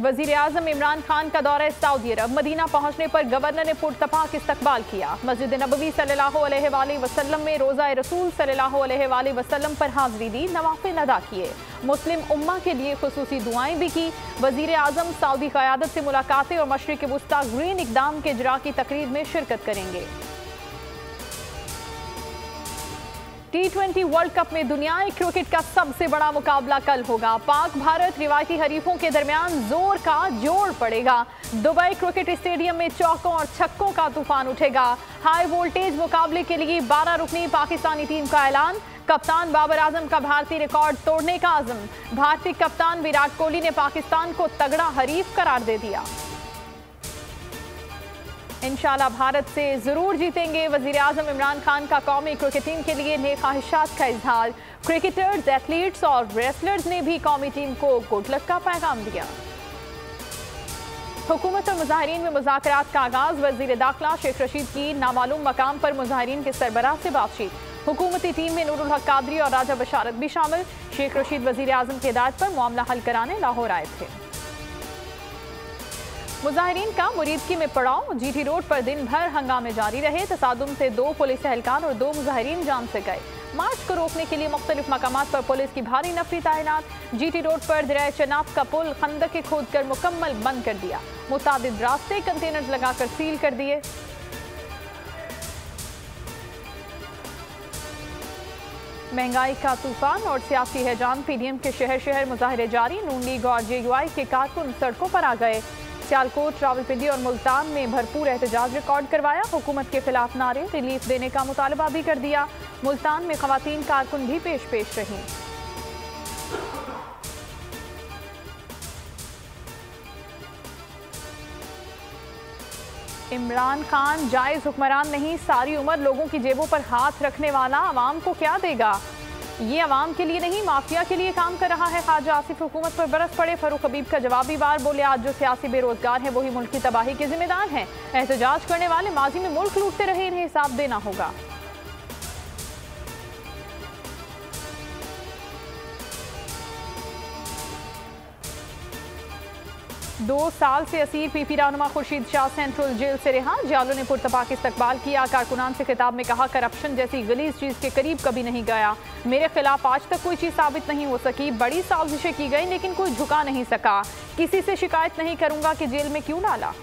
वजीर आजम इमरान खान का दौरा सऊदी अरब। मदीना पहुंचने पर गवर्नर ने पुरतपाक इस्तकबाल किया। मस्जिद नबवी सल्लल्लाहु अलैहि वसल्लम में रोज़ा रसूल सल्लल्लाहु अलैहि वसल्लम पर हाजिरी दी, नवाफिल अदा किए। मुस्लिम उम्मा के लिए खुसूसी दुआएं भी की। वजीर आजम सऊदी क़यादत से मुलाकातें और मशरिक़ वुस्ता ग्रीन इक़दाम के इजरा की तकरीर में शिरकत करेंगे। T20 वर्ल्ड कप में दुनियाई क्रिकेट का सबसे बड़ा मुकाबला कल होगा। पाक भारत रिवायती हरीफों के दरमियान जोर का जोड़ पड़ेगा। दुबई क्रिकेट स्टेडियम में चौकों और छक्कों का तूफान उठेगा। हाई वोल्टेज मुकाबले के लिए 12 रुकनी पाकिस्तानी टीम का ऐलान। कप्तान बाबर आजम का भारतीय रिकॉर्ड तोड़ने का आज़म। भारतीय कप्तान विराट कोहली ने पाकिस्तान को तगड़ा हरीफ करार दे दिया। इंशाल्लाह भारत से जरूर जीतेंगे। वजीर आजम इमरान खान का कौमी क्रिकेट टीम के लिए नेक ख्वाहिशात का इजहार। क्रिकेटर्स, एथलीट्स और रेसलर्स ने भी कौमी टीम को गुड लक का पैगाम दिया। हुकूमत और मुजाहिरीन में मुज़ाकरात का आगाज। वजीर दाखिला शेख रशीद की नामालूम मकाम पर मुजाहिरीन के सरबराह से बातचीत। हुकूमती टीम में नूरुल हक कादरी और राजा बशारत भी शामिल। शेख रशीद वजीर आजम की हिदायत पर मामला हल कराने लाहौर आए थे। मुजाहिरीन का मुरीदकी में पड़ाव। जीटी रोड पर दिन भर हंगामे जारी रहे। तसादुम से 2 पुलिस एहलकार और 2 मुजाहिरीन जान से गए। मार्च को रोकने के लिए मुख्तलिफ मकामात पर पुलिस की भारी नफरी तैनात। जीटी रोड पर दरियाए चनाब का पुल खंदक खोद कर मुकम्मल बंद कर दिया। मुतादिद रास्ते कंटेनर्स लगाकर सील कर दिए। महंगाई का तूफान और सियासी हैजान। पीडीएम के शहर शहर मुजाहरे जारी। नून लीग और जेयूआई के कारकुन सड़कों पर आ गए। सियालकोट, रावलपिंडी और मुल्तान में भरपूर एहतजाज रिकॉर्ड करवाया। हुकूमत के खिलाफ नारे, रिलीफ देने का मुतालबा भी कर दिया। मुल्तान में खवातीन कारकुन भी पेश रहीं। इमरान खान जायज हुक्मरान नहीं, सारी उम्र लोगों की जेबों पर हाथ रखने वाला अवाम को क्या देगा। ये अवाम के लिए नहीं माफिया के लिए काम कर रहा है। ख्वाजा आसिफ हुकूमत पर बरस पड़े। फरूख हबीब का जवाबी वार। बोले आज जो सियासी बेरोजगार हैं वही मुल्क की तबाही के जिम्मेदार हैं। एहतजाज करने वाले माजी में मुल्क लूटते रहे, इन्हें हिसाब देना होगा। 2 साल से असीर पीपी रहनुमा खुर्शीद शाह सेंट्रल जेल से रिहा। जालों ने पुरतपाक इस्तकबाल किया। कारकुनान से खिताब में कहा करप्शन जैसी गलीज चीज के करीब कभी नहीं गया। मेरे खिलाफ आज तक कोई चीज साबित नहीं हो सकी। बड़ी साजिशें की गई लेकिन कोई झुका नहीं सका। किसी से शिकायत नहीं करूंगा कि जेल में क्यों डाला।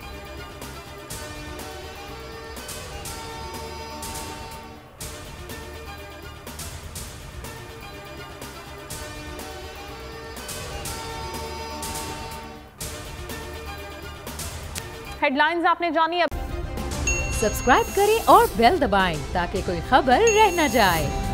हेडलाइंस आपने जानी। अब सब्सक्राइब करें और बेल दबाएं ताकि कोई खबर रह न जाए।